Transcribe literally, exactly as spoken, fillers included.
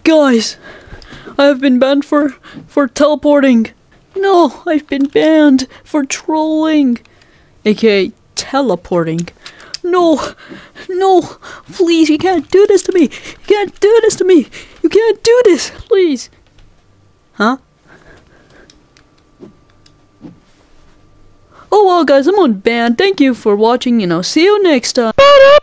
Guys, I have been banned for for teleporting. No, I've been banned for trolling, aka teleporting. No, no, please, you can't do this to me. You can't do this to me. You can't do this, please. Huh? Oh well, guys, I'm unbanned. Thank you for watching, and I'll see you next time.